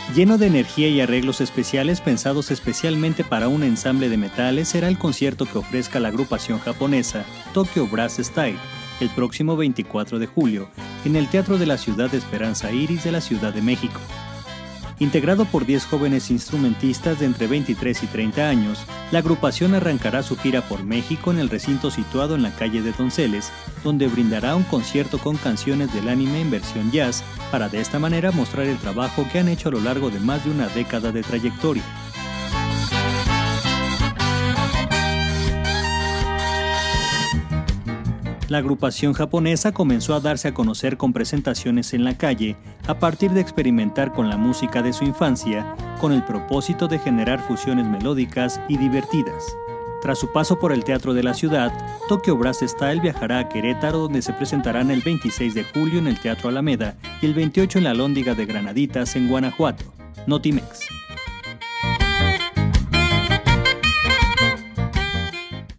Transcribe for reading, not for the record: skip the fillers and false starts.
Lleno de energía y arreglos especiales pensados especialmente para un ensamble de metales, será el concierto que ofrezca la agrupación japonesa Tokyo Brass Style el próximo 24 de julio en el Teatro de la Ciudad de Esperanza Iris de la Ciudad de México. Integrado por 10 jóvenes instrumentistas de entre 23 y 30 años, la agrupación arrancará su gira por México en el recinto situado en la calle de Donceles, donde brindará un concierto con canciones del anime en versión jazz, para de esta manera mostrar el trabajo que han hecho a lo largo de más de una década de trayectoria. La agrupación japonesa comenzó a darse a conocer con presentaciones en la calle a partir de experimentar con la música de su infancia, con el propósito de generar fusiones melódicas y divertidas. Tras su paso por el Teatro de la Ciudad, Tokyo Brass Style viajará a Querétaro, donde se presentarán el 26 de julio en el Teatro Alameda y el 28 en la Alhóndiga de Granaditas en Guanajuato. Notimex.